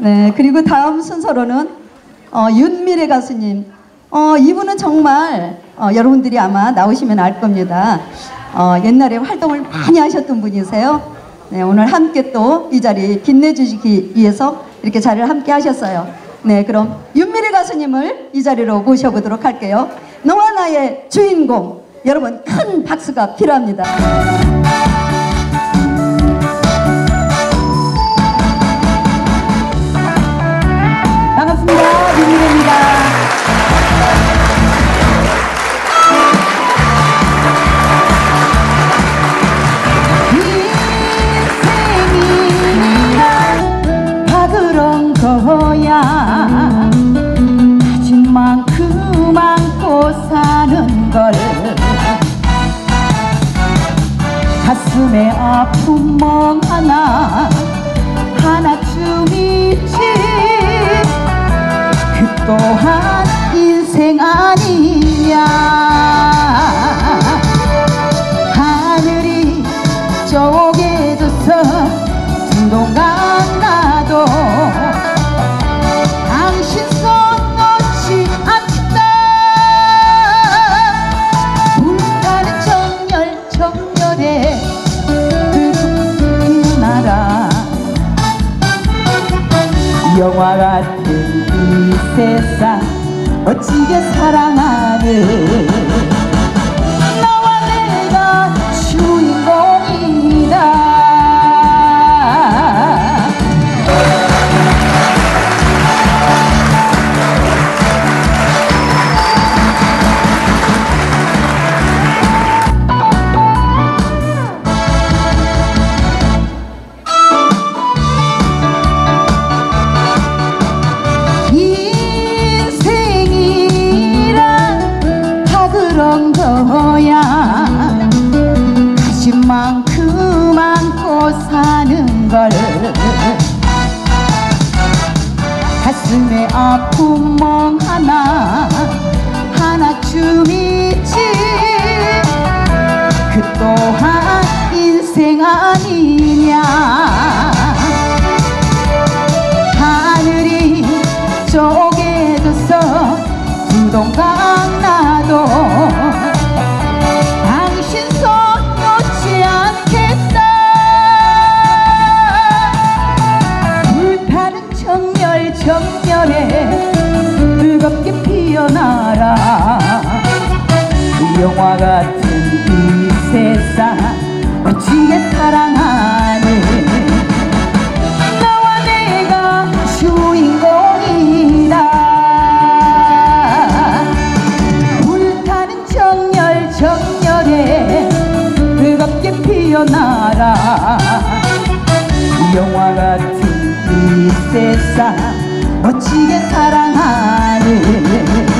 네, 그리고 다음 순서로는 윤미래 가수님. 이분은 정말 여러분들이 아마 나오시면 알 겁니다. 옛날에 활동을 많이 하셨던 분이세요. 네, 오늘 함께 또 이 자리 빛내주시기 위해서 이렇게 자리를 함께 하셨어요. 네, 그럼 윤미래 가수님을 이 자리로 모셔보도록 할게요. 너와 나의 주인공. 여러분 큰 박수가 필요합니다. 반갑습니다. 윤미래입니다. 인생이란 다 그런 거야. 가진 만큼 안고 사는 걸. 가슴에 아픈 멍 하나쯤이지. 그 또한 인생 아니냐. 하늘이 쪼개져서 두동강 나도 당신 손 놓지 않겠다. 불타는 정열 정열에 나라. 영화 같은 이 세상 어찌게 사랑하는 너와 내가 주인공이다. 가진 만큼 안고 사는 걸. 가슴에 아픈 멍 하나쯤이지. 그 또한 인생 아니냐. 하늘이 쪼개져서 두동강 나도 당신 손 놓지 않겠다. 불타는 정열 정열에 뜨겁게 피어나라. 영화 같은 이 세상 어찌게 사랑하는 너와 내가 주인공이다. 불타는 정열 정열에 뜨겁게 피어나라. 영화 같은 이 세상 어찌게 사랑하는